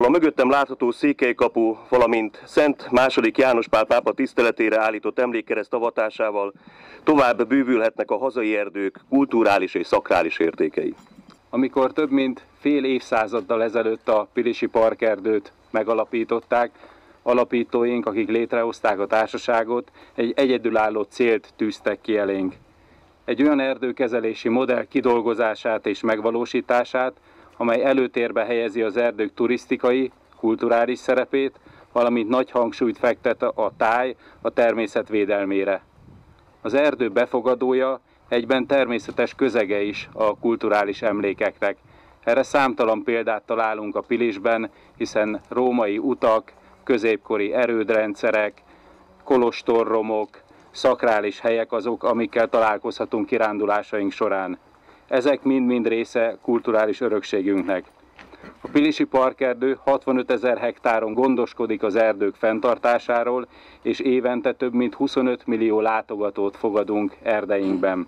mögöttem látható Székelykapu, valamint Szent II. János Pál pápa tiszteletére állított emlékkereszt avatásával tovább bővülhetnek a hazai erdők kulturális és szakrális értékei. Amikor több mint fél évszázaddal ezelőtt a Pilisi Parkerdőt megalapították, alapítóink, akik létrehozták a társaságot, egy egyedülálló célt tűztek ki elénk. Egy olyan erdőkezelési modell kidolgozását és megvalósítását, amely előtérbe helyezi az erdők turisztikai, kulturális szerepét, valamint nagy hangsúlyt fektet a táj, a természet védelmére. Az erdő befogadója, egyben természetes közege is a kulturális emlékeknek. Erre számtalan példát találunk a Pilisben, hiszen római utak, középkori erődrendszerek, kolostorromok, szakrális helyek azok, amikkel találkozhatunk kirándulásaink során. Ezek mind-mind része kulturális örökségünknek. A Pilisi Parkerdő 65 000 hektáron gondoskodik az erdők fenntartásáról, és évente több mint 25 millió látogatót fogadunk erdeinkben.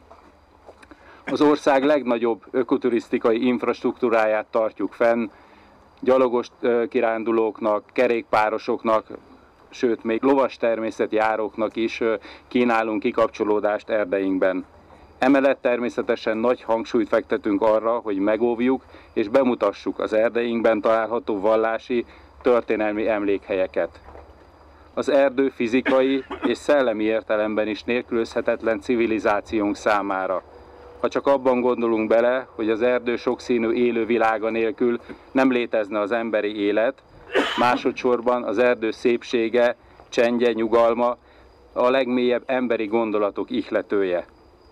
Az ország legnagyobb ökoturisztikai infrastruktúráját tartjuk fenn, gyalogos kirándulóknak, kerékpárosoknak, sőt még lovas természetjáróknak is kínálunk kikapcsolódást erdeinkben. Emellett természetesen nagy hangsúlyt fektetünk arra, hogy megóvjuk és bemutassuk az erdeinkben található vallási, történelmi emlékhelyeket. Az erdő fizikai és szellemi értelemben is nélkülözhetetlen civilizációnk számára. Ha csak abban gondolunk bele, hogy az erdő sokszínű élő világa nélkül nem létezne az emberi élet, másodszorban az erdő szépsége, csendje, nyugalma a legmélyebb emberi gondolatok ihletője.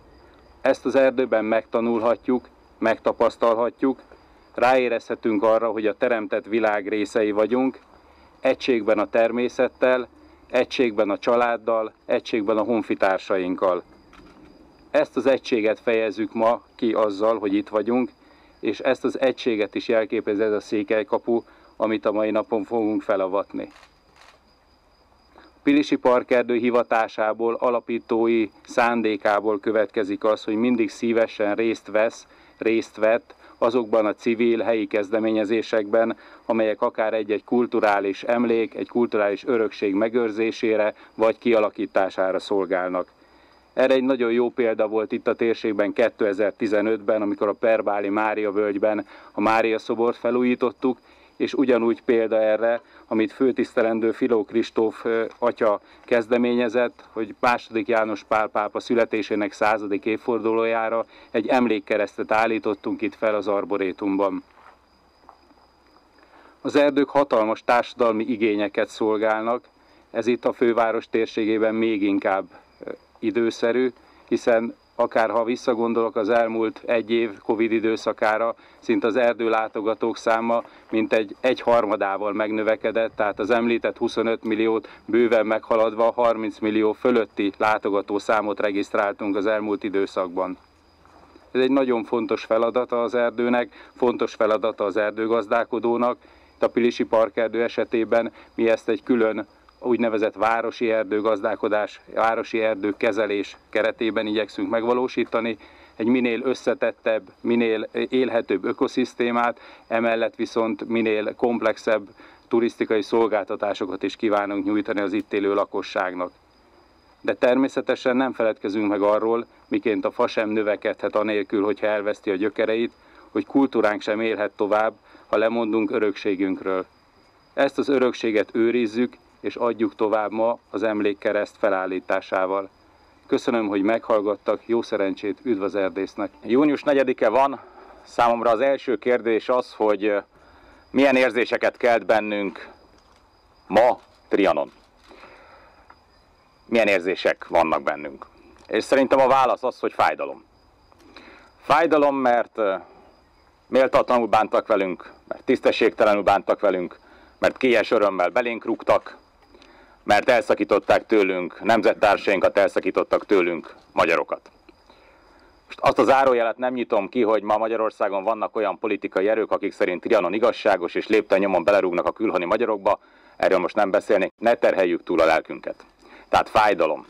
Ezt az erdőben megtanulhatjuk, megtapasztalhatjuk, ráérezhetünk arra, hogy a teremtett világ részei vagyunk, egységben a természettel, egységben a családdal, egységben a honfitársainkkal. Ezt az egységet fejezzük ma ki azzal, hogy itt vagyunk, és ezt az egységet is jelképezi ez a Székelykapu, amit a mai napon fogunk felavatni. Pilisi Parkerdő hivatásából, alapítói szándékából következik az, hogy mindig szívesen részt vett azokban a civil, helyi kezdeményezésekben, amelyek akár egy-egy kulturális emlék, egy kulturális örökség megőrzésére vagy kialakítására szolgálnak. Erre egy nagyon jó példa volt itt a térségben 2015-ben, amikor a Perbáli Mária völgyben a Mária szobort felújítottuk, és ugyanúgy példa erre, amit főtisztelendő Filó Kristóf atya kezdeményezett, hogy II. János Pál pápa születésének 100. évfordulójára egy emlékkeresztet állítottunk itt fel az arborétumban. Az erdők hatalmas társadalmi igényeket szolgálnak, ez itt a főváros térségében még inkább időszerű, hiszen akár ha visszagondolok az elmúlt egy év Covid időszakára, szinte az erdőlátogatók száma mintegy 1/3-ával megnövekedett, tehát az említett 25 milliót bőven meghaladva 30 millió fölötti látogató számot regisztráltunk az elmúlt időszakban. Ez egy nagyon fontos feladata az erdőnek, fontos feladata az erdőgazdálkodónak. Itt a Pilisi Parkerdő esetében mi ezt egy külön úgynevezett városi erdőgazdálkodás, városi erdőkezelés keretében igyekszünk megvalósítani, egy minél összetettebb, minél élhetőbb ökoszisztémát, emellett viszont minél komplexebb turisztikai szolgáltatásokat is kívánunk nyújtani az itt élő lakosságnak. De természetesen nem feledkezünk meg arról, miként a fa sem növekedhet anélkül, hogyha elveszti a gyökereit, hogy kultúránk sem élhet tovább, ha lemondunk örökségünkről. Ezt az örökséget őrizzük, és adjuk tovább ma az emlékkereszt felállításával. Köszönöm, hogy meghallgattak, jó szerencsét, üdv az erdésznek! Június 4-e van, számomra az első kérdés az, hogy milyen érzéseket kelt bennünk ma Trianon. Milyen érzések vannak bennünk? És szerintem a válasz az, hogy fájdalom. Fájdalom, mert méltatlanul bántak velünk, mert tisztességtelenül bántak velünk, mert kélyes örömmel belénk rúgtak, mert elszakították tőlünk, nemzettársainkat elszakítottak tőlünk, magyarokat. Most azt a zárójelet nem nyitom ki, hogy ma Magyarországon vannak olyan politikai erők, akik szerint Trianon igazságos, és lépten nyomon belerúgnak a külhoni magyarokba, erről most nem beszélnék, ne terheljük túl a lelkünket. Tehát fájdalom.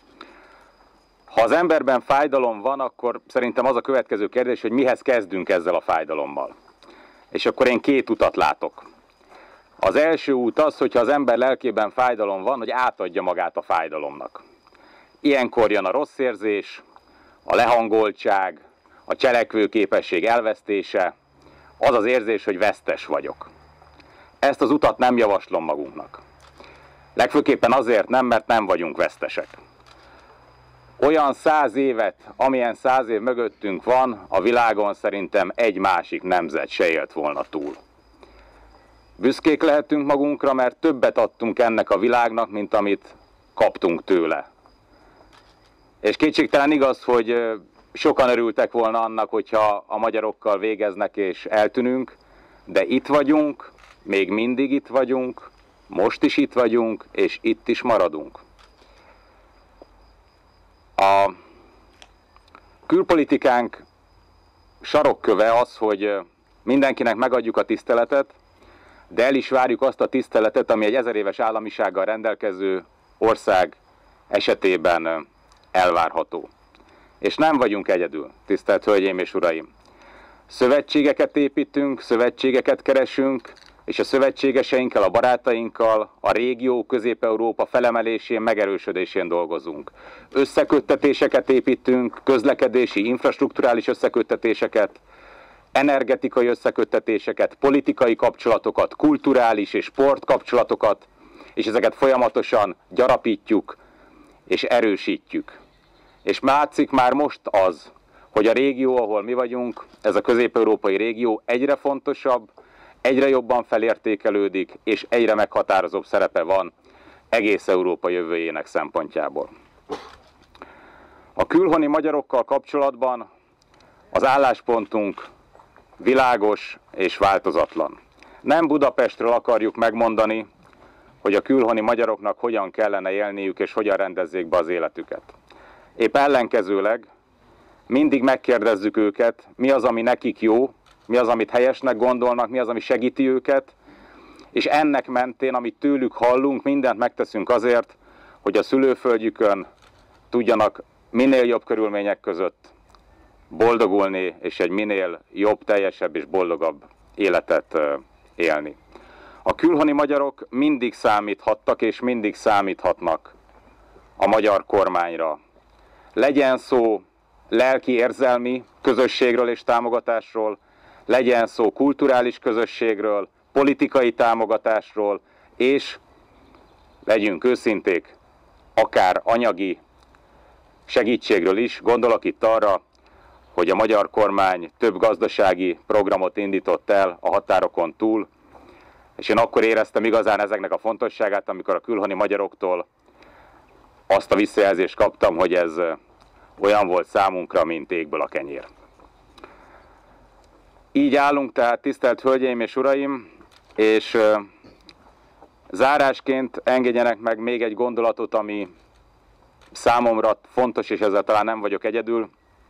Ha az emberben fájdalom van, akkor szerintem az a következő kérdés, hogy mihez kezdünk ezzel a fájdalommal. És akkor én két utat látok. Az első út az, hogyha az ember lelkében fájdalom van, hogy átadja magát a fájdalomnak. Ilyenkor jön a rossz érzés, a lehangoltság, a cselekvőképesség elvesztése, az az érzés, hogy vesztes vagyok. Ezt az utat nem javaslom magunknak. Legfőképpen azért nem, mert nem vagyunk vesztesek. Olyan 100 évet, amilyen 100 év mögöttünk van, a világon szerintem egy másik nemzet se élt volna túl. Büszkék lehetünk magunkra, mert többet adtunk ennek a világnak, mint amit kaptunk tőle. És kétségtelen igaz, hogy sokan örültek volna annak, hogyha a magyarokkal végeznek és eltűnünk, de itt vagyunk, még mindig itt vagyunk, most is itt vagyunk, és itt is maradunk. A külpolitikánk sarokköve az, hogy mindenkinek megadjuk a tiszteletet, de el is várjuk azt a tiszteletet, ami egy 1000 éves államisággal rendelkező ország esetében elvárható. És nem vagyunk egyedül, tisztelt Hölgyeim és Uraim. Szövetségeket építünk, szövetségeket keresünk, és a szövetségeseinkkel, a barátainkkal a régió, Közép-Európa felemelésén, megerősödésén dolgozunk. Összeköttetéseket építünk, közlekedési, infrastrukturális összeköttetéseket, energetikai összeköttetéseket, politikai kapcsolatokat, kulturális és sportkapcsolatokat, és ezeket folyamatosan gyarapítjuk és erősítjük. És látszik már most az, hogy a régió, ahol mi vagyunk, ez a közép-európai régió egyre fontosabb, egyre jobban felértékelődik, és egyre meghatározóbb szerepe van egész Európa jövőjének szempontjából. A külhoni magyarokkal kapcsolatban az álláspontunk világos és változatlan. Nem Budapestről akarjuk megmondani, hogy a külhoni magyaroknak hogyan kellene élniük és hogyan rendezzék be az életüket. Épp ellenkezőleg mindig megkérdezzük őket, mi az, ami nekik jó, mi az, amit helyesnek gondolnak, mi az, ami segíti őket, és ennek mentén, amit tőlük hallunk, mindent megteszünk azért, hogy a szülőföldjükön tudjanak minél jobb körülmények között boldogulni, és egy minél jobb, teljesebb és boldogabb életet élni. A külhoni magyarok mindig számíthattak, és mindig számíthatnak a magyar kormányra. Legyen szó lelki érzelmi közösségről és támogatásról, legyen szó kulturális közösségről, politikai támogatásról, és legyünk őszinték, akár anyagi segítségről is. Gondolok itt arra, hogy a magyar kormány több gazdasági programot indított el a határokon túl, és én akkor éreztem igazán ezeknek a fontosságát, amikor a külhoni magyaroktól azt a visszajelzést kaptam, hogy ez olyan volt számunkra, mint égből a kenyér. Így állunk tehát, tisztelt Hölgyeim és Uraim, és zárásként engedjenek meg még egy gondolatot, ami számomra fontos, és ezzel talán nem vagyok egyedül.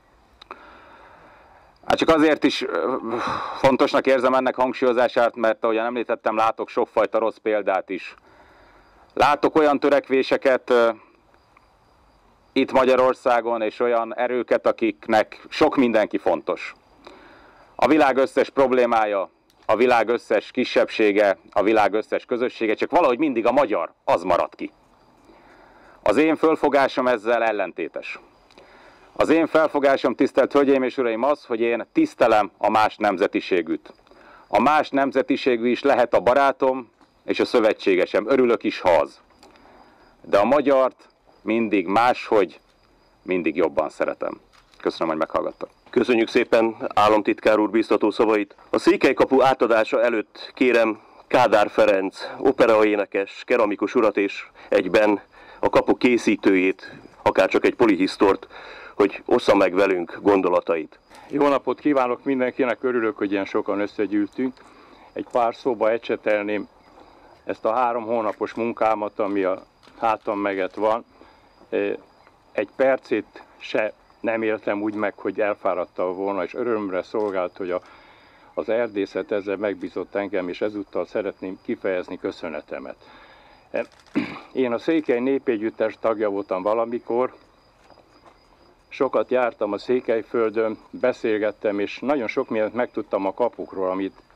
Hát csak azért is fontosnak érzem ennek hangsúlyozását, mert ahogyan említettem, látok sokfajta rossz példát is. Látok olyan törekvéseket itt Magyarországon, és olyan erőket, akiknek sok mindenki fontos. A világ összes problémája, a világ összes kisebbsége, a világ összes közössége, csak valahogy mindig a magyar, az marad ki. Az én fölfogásom ezzel ellentétes. Az én felfogásom, tisztelt Hölgyeim és Uraim, az, hogy én tisztelem a más nemzetiségűt. A más nemzetiségű is lehet a barátom és a szövetségesem, örülök is, ha az. De a magyart mindig máshogy, mindig jobban szeretem. Köszönöm, hogy meghallgattak. Köszönjük szépen államtitkár úr biztató szavait. A Székelykapu átadása előtt kérem Kádár Ferenc, operaénekes, keramikus urat és egyben a kapu készítőjét, akárcsak egy polihisztort, hogy ossza meg velünk gondolatait. Jó napot kívánok mindenkinek, örülök, hogy ilyen sokan összegyűltünk. Egy pár szóba ecsetelném ezt a 3 hónapos munkámat, ami a hátam meget van. Egy percét se nem éltem úgy meg, hogy elfáradtam volna, és örömre szolgált, hogy az erdészet ezzel megbízott engem, és ezúttal szeretném kifejezni köszönetemet. Én a Székely Népegyüttes tagja voltam valamikor, sokat jártam a Székelyföldön, beszélgettem, és nagyon sok mindent megtudtam a kapukról, amit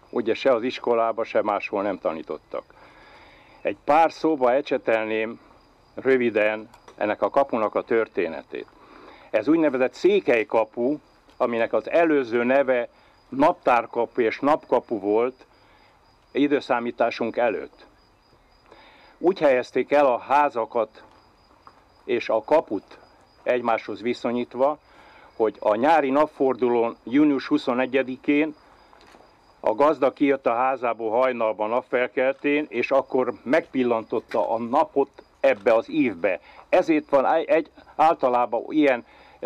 ugye se az iskolában, se máshol nem tanítottak. Egy pár szóba ecsetelném röviden ennek a kapunak a történetét. Ez úgynevezett Székelykapu, aminek az előző neve Naptárkapu és Napkapu volt időszámításunk előtt. Úgy helyezték el a házakat és a kaput egymáshoz viszonyítva, hogy a nyári napfordulón június 21-én a gazda kijött a házából hajnalban napfelkeltén, és akkor megpillantotta a napot ebbe az évbe. Ezért van általában ilyen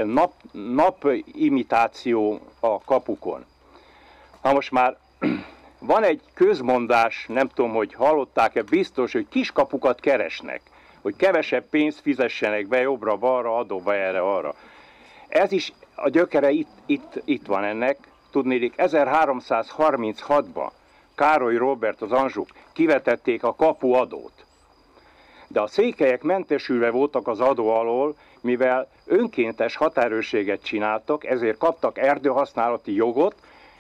napimitáció a kapukon. Na most már van egy közmondás, nem tudom, hogy hallották-e, biztos, hogy kiskapukat keresnek, hogy kevesebb pénzt fizessenek be jobbra-balra, adóba erre-arra. Ez is a gyökere itt van ennek. Tudnélik, 1336-ban Károly Róbert az Anjouk kivetették a kapuadót. De a székelyek mentesülve voltak az adó alól, mivel önkéntes határőrséget csináltak, ezért kaptak erdőhasználati jogot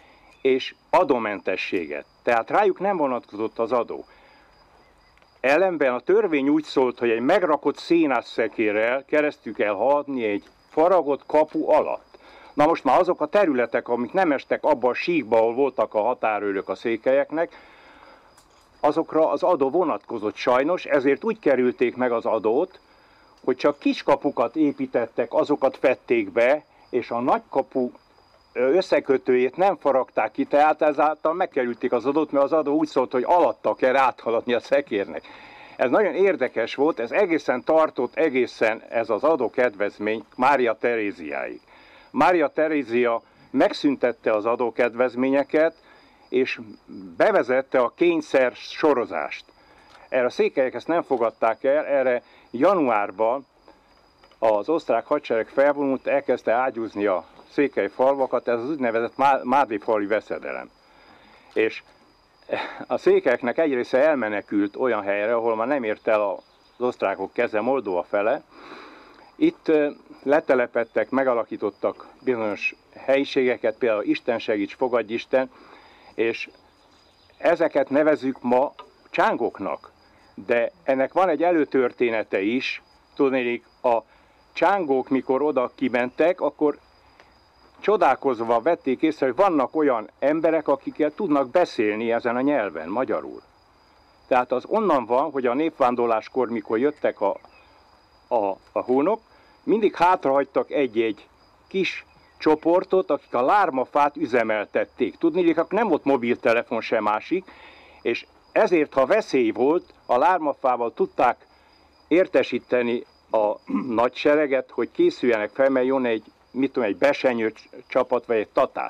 és adómentességet. Tehát rájuk nem vonatkozott az adó. Ellenben a törvény úgy szólt, hogy egy megrakott szénásszekérrel keresztül kell haladni egy faragott kapu alatt. Na most már azok a területek, amik nem estek abba a síkba, ahol voltak a határőrök a székelyeknek, azokra az adó vonatkozott sajnos, ezért úgy kerülték meg az adót, hogy csak kiskapukat építettek, azokat fették be, és a nagykapu összekötőjét nem faragták ki, tehát ezáltal megkerülték az adót, mert az adó úgy szólt, hogy alatta kell áthaladni a szekérnek. Ez nagyon érdekes volt, ez egészen tartott, ez az adókedvezmény Mária Teréziáig. Mária Terézia megszüntette az adókedvezményeket, és bevezette a kényszer sorozást. Erre a székelyek ezt nem fogadták el, erre januárban az osztrák hadsereg felvonult, elkezdte ágyúzni a székely falvakat, ez az úgynevezett mádéfali veszedelem. És a székelyeknek egy része elmenekült olyan helyre, ahol már nem ért el az osztrákok keze, Moldova fele. Itt letelepedtek, megalakítottak bizonyos helyiségeket, például Isten segíts, fogadj Isten, és ezeket nevezzük ma csángoknak. De ennek van egy előtörténete is, tudnék, a csángók, mikor oda kimentek, akkor csodálkozva vették észre, hogy vannak olyan emberek, akikkel tudnak beszélni ezen a nyelven, magyarul. Tehát az onnan van, hogy a népvándorláskor, mikor jöttek a hónok, mindig hátrahagytak egy-egy kis csoportot, akik a lármafát üzemeltették. Tudnék, nem volt mobiltelefon sem másik, és ezért, ha veszély volt, a lármafával tudták értesíteni a nagysereget, hogy készüljenek fel, mert jön egy besenyő csapat, vagy egy tatár.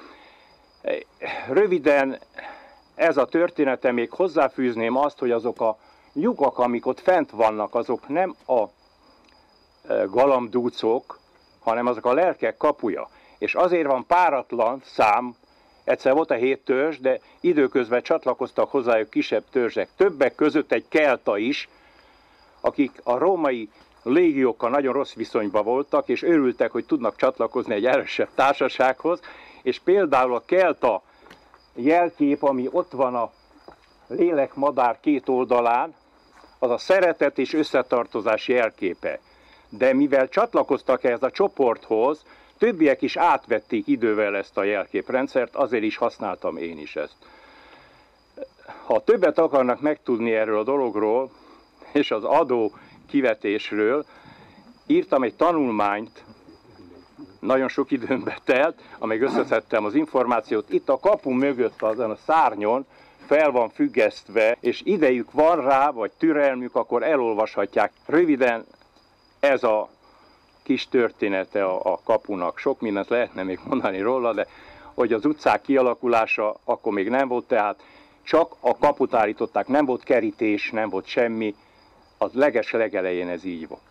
Röviden ez a története, még hozzáfűzném azt, hogy azok a lyukak, amik ott fent vannak, azok nem a galambdúcok, hanem azok a lelkek kapuja. És azért van páratlan szám, egyszer volt a 7 törzs, de időközben csatlakoztak hozzájuk kisebb törzsek. Többek között egy kelta is, akik a római légiókkal nagyon rossz viszonyban voltak, és örültek, hogy tudnak csatlakozni egy erősebb társasághoz, és például a kelta jelkép, ami ott van a lélekmadár két oldalán, az a szeretet és összetartozás jelképe. De mivel csatlakoztak ehhez a csoporthoz, többiek is átvették idővel ezt a jelképrendszert, azért is használtam én is ezt. Ha többet akarnak megtudni erről a dologról, és az adó kivetésről, írtam egy tanulmányt, nagyon sok időmbe telt, amíg összeszedtem az információt. Itt a kapu mögött, azon a szárnyon fel van függesztve, és idejük van rá, vagy türelmük, akkor elolvashatják. Röviden ez a kis története a kapunak. Sok mindent lehetne még mondani róla, de hogy az utcák kialakulása akkor még nem volt, tehát csak a kaput állították, nem volt kerítés, nem volt semmi, az legelején ez így volt.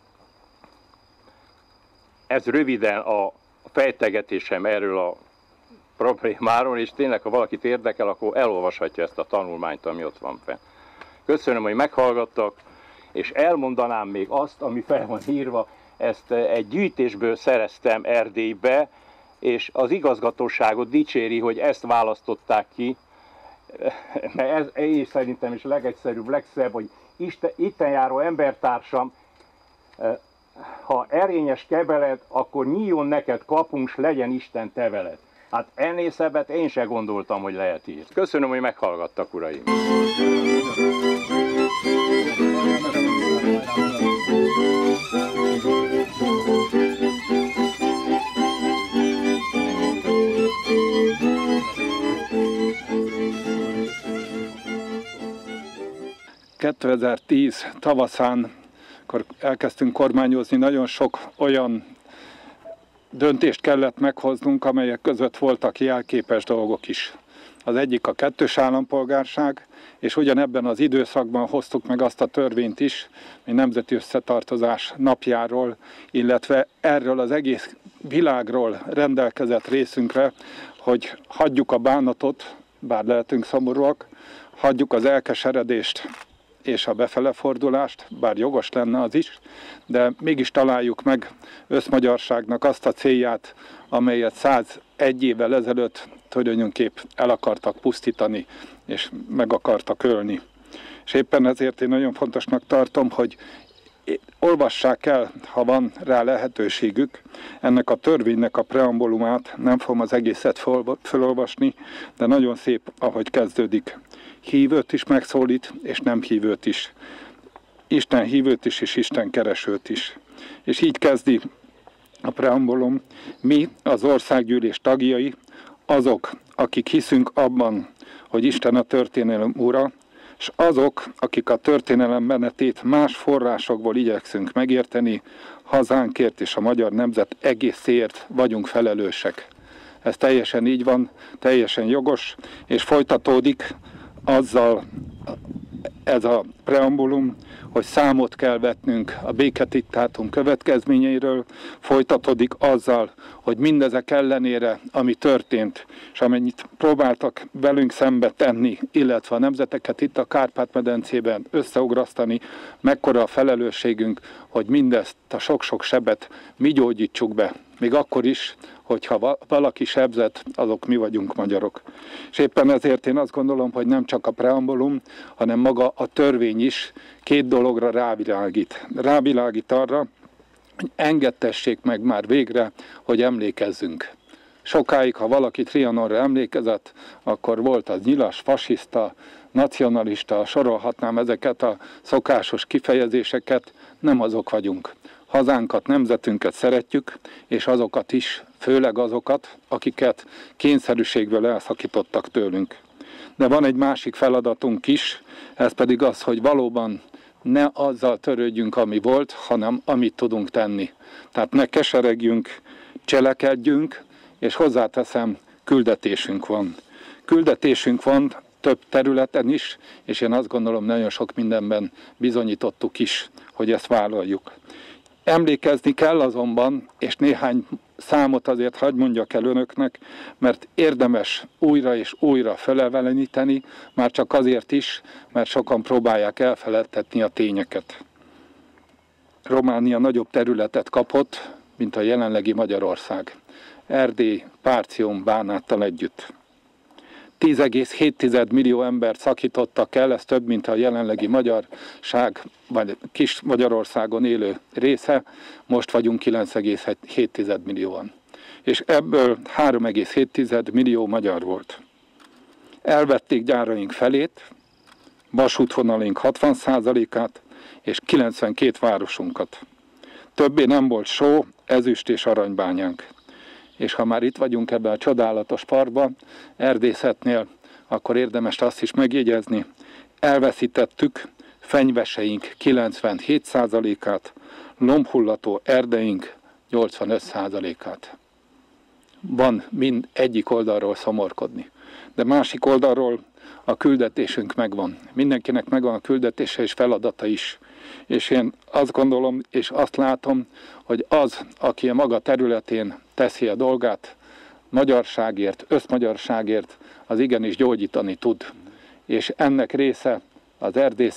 Ez röviden a fejtegetésem erről a problémáról, és tényleg, ha valakit érdekel, akkor elolvashatja ezt a tanulmányt, ami ott van fenn. Köszönöm, hogy meghallgattak, és elmondanám még azt, ami fel van írva, ezt egy gyűjtésből szereztem Erdélybe, és az igazgatóságot dicséri, hogy ezt választották ki, ez én szerintem is legegyszerűbb, legszebb, hogy itten járó embertársam, ha erényes kebeled, akkor nyíljon neked kapunk, s legyen Isten te veled. Hát ennél szebbet én se gondoltam, hogy lehet így. Köszönöm, hogy meghallgattak, uraim. ...2010 tavaszán, akkor elkezdtünk kormányozni, nagyon sok olyan döntést kellett meghoznunk, amelyek között voltak jelképes dolgok is. Az egyik a kettős állampolgárság, és ugyanebben az időszakban hoztuk meg azt a törvényt is, mint nemzeti összetartozás napjáról, illetve erről az egész világról rendelkezett részünkre, hogy hagyjuk a bánatot, bár lehetünk szomorúak, hagyjuk az elkeseredést és a befelefordulást, bár jogos lenne az is, de mégis találjuk meg összmagyarságnak azt a célját, amelyet 101 évvel ezelőtt tulajdonképp el akartak pusztítani, és meg akartak ölni. És éppen ezért én nagyon fontosnak tartom, hogy olvassák el, ha van rá lehetőségük, ennek a törvénynek a preambulumát, nem fogom az egészet felolvasni, de nagyon szép, ahogy kezdődik. Hívőt is megszólít, és nem hívőt is. Isten hívőt is, és Isten keresőt is. És így kezdi a preambulum. Mi, az országgyűlés tagjai, azok, akik hiszünk abban, hogy Isten a történelem ura, és azok, akik a történelem menetét más forrásokból igyekszünk megérteni, hazánkért és a magyar nemzet egészéért vagyunk felelősek. Ez teljesen így van, teljesen jogos, és folytatódik azzal ez a preambulum, hogy számot kell vetnünk a békediktátum következményeiről, folytatódik azzal, hogy mindezek ellenére, ami történt, és amennyit próbáltak velünk szembe tenni, illetve a nemzeteket itt a Kárpát-medencében összeugrasztani, mekkora a felelősségünk, hogy mindezt a sok-sok sebet mi gyógyítsuk be, még akkor is, hogyha valaki sebzett, azok mi vagyunk magyarok. És éppen ezért én azt gondolom, hogy nem csak a preambulum, hanem maga a törvény is két dologra rávilágít. Rávilágít arra, hogy engedtessék meg már végre, hogy emlékezzünk. Sokáig, ha valaki Trianonra emlékezett, akkor volt az nyilas, fasiszta, nacionalista, sorolhatnám ezeket a szokásos kifejezéseket, nem azok vagyunk. Hazánkat, nemzetünket szeretjük, és azokat is, főleg azokat, akiket kényszerűségből elszakítottak tőlünk. De van egy másik feladatunk is, ez pedig az, hogy valóban ne azzal törődjünk, ami volt, hanem amit tudunk tenni. Tehát ne keseregjünk, cselekedjünk, és hozzáteszem, küldetésünk van. Küldetésünk van több területen is, és én azt gondolom, nagyon sok mindenben bizonyítottuk is, hogy ezt vállaljuk. Emlékezni kell azonban, és néhány számot azért hadd mondjak el önöknek, mert érdemes újra és újra feleleveníteni, már csak azért is, mert sokan próbálják elfeledtetni a tényeket. Románia nagyobb területet kapott, mint a jelenlegi Magyarország. Erdély, Párcium, Bánáttal együtt. 10,7 millió embert szakítottak el, ez több, mint a jelenlegi magyarság, vagy kis Magyarországon élő része, most vagyunk 9,7 millióan. És ebből 3,7 millió magyar volt. Elvették gyáraink felét, vasútvonalaink 60%-át, és 92 városunkat. Többé nem volt só, ezüst és aranybányánk. És ha már itt vagyunk ebben a csodálatos parkban, erdészetnél, akkor érdemes azt is megjegyezni, elveszítettük fenyveseink 97%-át, lombhullató erdeink 85%-át. Van mind egyik oldalról szomorkodni, de másik oldalról a küldetésünk megvan. Mindenkinek megvan a küldetése és feladata is. És én azt gondolom, és azt látom, hogy az, aki a maga területén teszi a dolgát, magyarságért, összmagyarságért, az igenis gyógyítani tud. És ennek része az erdészet,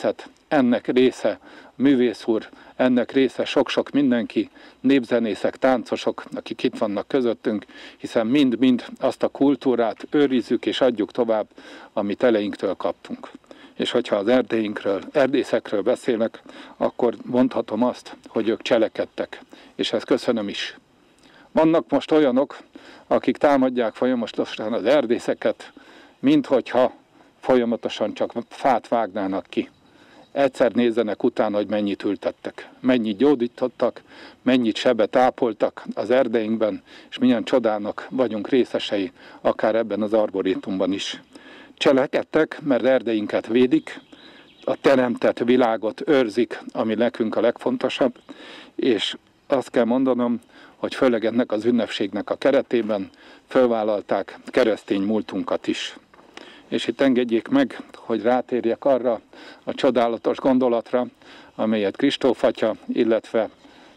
ennek része művész úr, ennek része sok-sok mindenki, népzenészek, táncosok, akik itt vannak közöttünk, hiszen mind-mind azt a kultúrát őrizzük és adjuk tovább, amit eleinktől kaptunk. És hogyha az erdészekről beszélek, akkor mondhatom azt, hogy ők cselekedtek, és ezt köszönöm is. Vannak most olyanok, akik támadják folyamatosan az erdészeket, minthogyha folyamatosan csak fát vágnának ki. Egyszer nézzenek utána, hogy mennyit ültettek, mennyit gyógyítottak, mennyit sebet ápoltak az erdeinkben, és milyen csodának vagyunk részesei, akár ebben az arborétumban is. Cselekedtek, mert erdeinket védik, a teremtett világot őrzik, ami nekünk a legfontosabb, és azt kell mondanom, hogy főleg ennek az ünnepségnek a keretében fölvállalták keresztény múltunkat is. És itt engedjék meg, hogy rátérjek arra a csodálatos gondolatra, amelyet Kristóf atya, illetve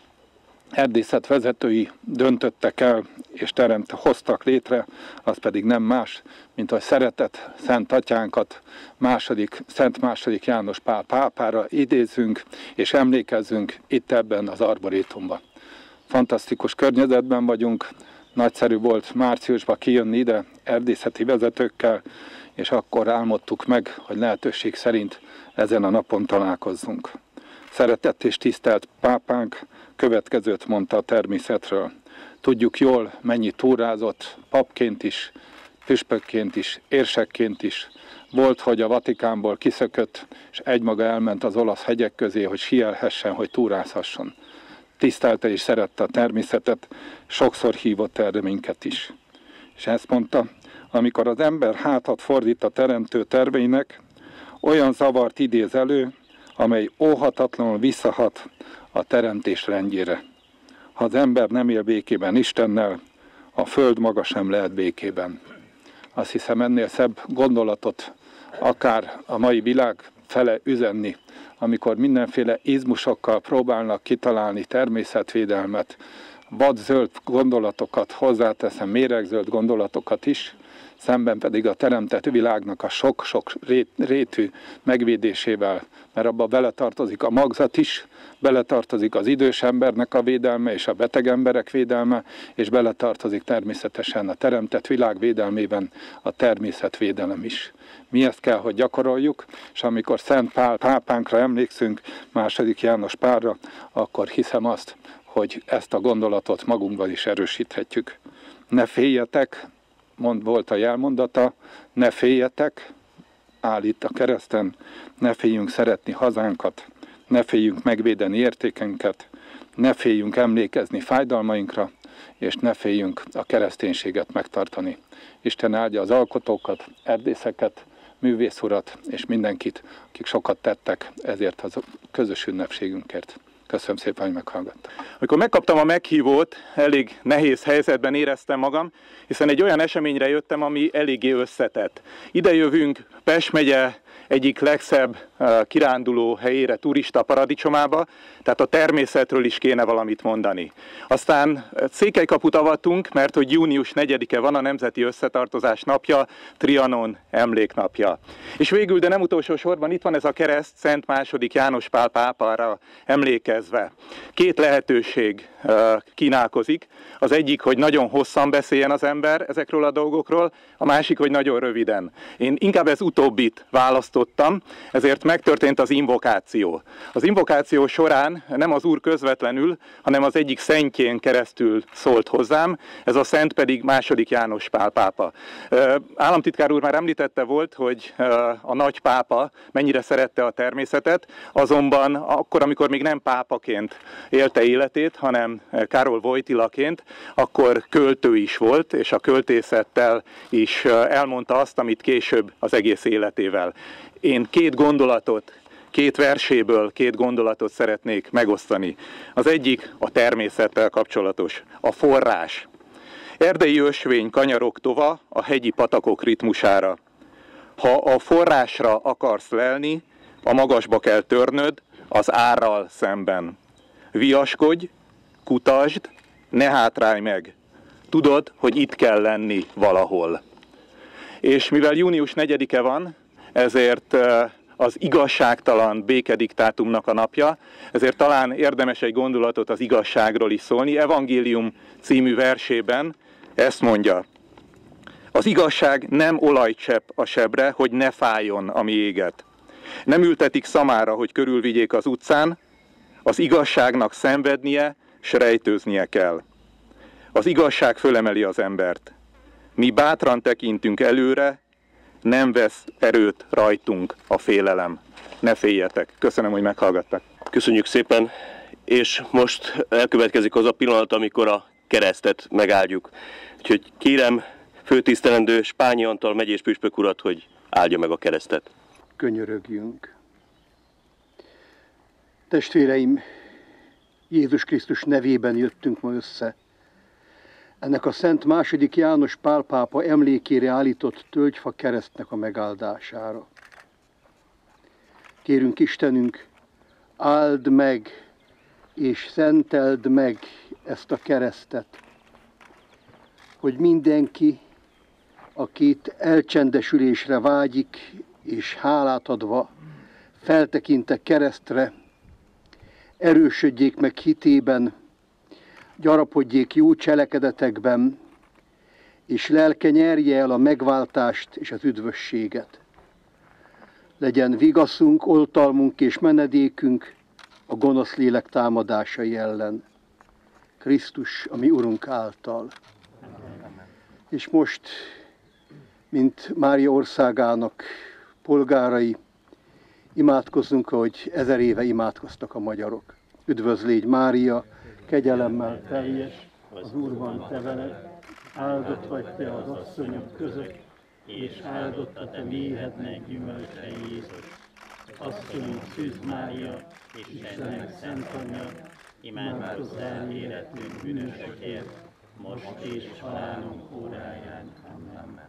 erdészetvezetői döntöttek el és hoztak létre, az pedig nem más, mint hogy szeretett Szent Atyánkat, Szent második János Pál pápára idézzünk és emlékezzünk itt ebben az arborétumban. Fantasztikus környezetben vagyunk, nagyszerű volt márciusban kijönni ide erdészeti vezetőkkel, és akkor álmodtuk meg, hogy lehetőség szerint ezen a napon találkozzunk. Szeretett és tisztelt pápánk következőt mondta a természetről. Tudjuk jól, mennyit túrázott, papként is, püspökként is, érsekként is. Volt, hogy a Vatikánból kiszökött, és egymaga elment az olasz hegyek közé, hogy sielhessen, hogy túrázhasson. Tisztelte és szerette a természetet, sokszor hívott erre minket is. És ezt mondta, amikor az ember hátat fordít a teremtő terveinek, olyan zavart idéz elő, amely óhatatlanul visszahat a teremtés rendjére. Ha az ember nem él békében Istennel, a föld maga sem lehet békében. Azt hiszem, ennél szebb gondolatot akár a mai világ fele üzenni, amikor mindenféle izmusokkal próbálnak kitalálni természetvédelmet, vadzöld gondolatokat, hozzáteszem méregzöld gondolatokat is, szemben pedig a teremtett világnak a sok-sok rétű megvédésével, mert abba beletartozik a magzat is, beletartozik az idős embernek a védelme és a beteg emberek védelme, és beletartozik természetesen a teremtett világ védelmében a természetvédelem is. Mi ezt kell, hogy gyakoroljuk, és amikor Szent Pál pápánkra emlékszünk, II. János Pálra, akkor hiszem azt, hogy ezt a gondolatot magunkban is erősíthetjük. Ne féljetek, volt a jelmondata, ne féljetek, áll itt a kereszten, ne féljünk szeretni hazánkat, ne féljünk megvédeni értékenket, ne féljünk emlékezni fájdalmainkra, és ne féljünk a kereszténységet megtartani. Isten áldja az alkotókat, erdészeket, művész urat és mindenkit, akik sokat tettek ezért az közös ünnepségünkért. Köszönöm szépen, hogy meghallgattak. Amikor megkaptam a meghívót, elég nehéz helyzetben éreztem magam, hiszen egy olyan eseményre jöttem, ami eléggé összetett. Ide jövünk Pest megye egyik legszebb kiránduló helyére, turista paradicsomába, tehát a természetről is kéne valamit mondani. Aztán Székelykaput avattunk, mert hogy június 4-e van a Nemzeti Összetartozás napja, Trianon emléknapja. És végül, de nem utolsó sorban itt van ez a kereszt, Szent II. János Pál pápára emlékezve. Két lehetőség kínálkozik. Az egyik, hogy nagyon hosszan beszéljen az ember ezekről a dolgokról, a másik, hogy nagyon röviden. Én inkább ez utóbbit választottam, ezért megtörtént az invokáció. Az invokáció során nem az Úr közvetlenül, hanem az egyik szentjén keresztül szólt hozzám, ez a szent pedig II. János Pál pápa. Államtitkár úr már említette volt, hogy a nagy pápa mennyire szerette a természetet, azonban akkor, amikor még nem pápaként élte életét, hanem Károly Wojtylaként, akkor költő is volt, és a költészettel is elmondta azt, amit később az egész életével. Én két verséből két gondolatot szeretnék megosztani. Az egyik a természettel kapcsolatos, a forrás. Erdei ösvény kanyarog tova a hegyi patakok ritmusára. Ha a forrásra akarsz lelni, a magasba kell törnöd az árral szemben. Viaskodj, kutasd, ne hátrálj meg. Tudod, hogy itt kell lenni valahol. És mivel június 4-e van, ezért az igazságtalan békediktátumnak a napja, ezért talán érdemes egy gondolatot az igazságról is szólni. Evangélium című versében ezt mondja: az igazság nem olajcsepp a sebre, hogy ne fájjon, ami éget. Nem ültetik szamára, hogy körülvigyék az utcán, az igazságnak szenvednie, s rejtőznie kell. Az igazság fölemeli az embert. Mi bátran tekintünk előre, nem vesz erőt rajtunk a félelem. Ne féljetek. Köszönöm, hogy meghallgattak. Köszönjük szépen, és most elkövetkezik az a pillanat, amikor a keresztet megáldjuk. Úgyhogy kérem főtisztelendő Spányi Antal megyés püspök urat, hogy áldja meg a keresztet. Könyörögjünk. Testvéreim, Jézus Krisztus nevében jöttünk ma össze. Ennek a Szent II. János Pál pápa emlékére állított tölgyfa keresztnek a megáldására. Kérünk Istenünk, áld meg és szenteld meg ezt a keresztet, hogy mindenki, akit elcsendesülésre vágyik, és hálát adva feltekintek keresztre, erősödjék meg hitében, gyarapodjék jó cselekedetekben, és lelke nyerje el a megváltást és az üdvösséget. Legyen vigaszunk, oltalmunk és menedékünk a gonosz lélek támadásai ellen. Krisztus, a mi Urunk által. És most, mint Mária országának polgárai, imádkozzunk, hogy 1000 éve imádkoztak a magyarok. Üdvözl légy Mária, kegyelemmel teljes, az Úr van te veled, áldott vagy te az asszonyok között, és áldott a te méhednek gyümölcse Jézus. Asszonyunk Szűz Mária, Istennek szent anyja, imádkozz el életünk bűnösökért, most és halálunk óráján. Amen.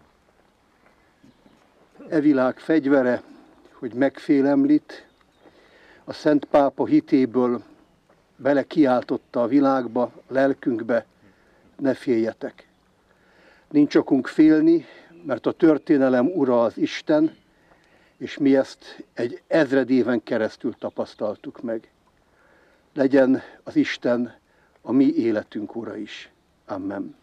E világ fegyvere, hogy megfélemlít, a Szent Pápa hitéből bele kiáltotta a világba, a lelkünkbe: ne féljetek. Nincs okunk félni, mert a történelem ura az Isten, és mi ezt egy 1000 éven keresztül tapasztaltuk meg. Legyen az Isten a mi életünk ura is. Amen.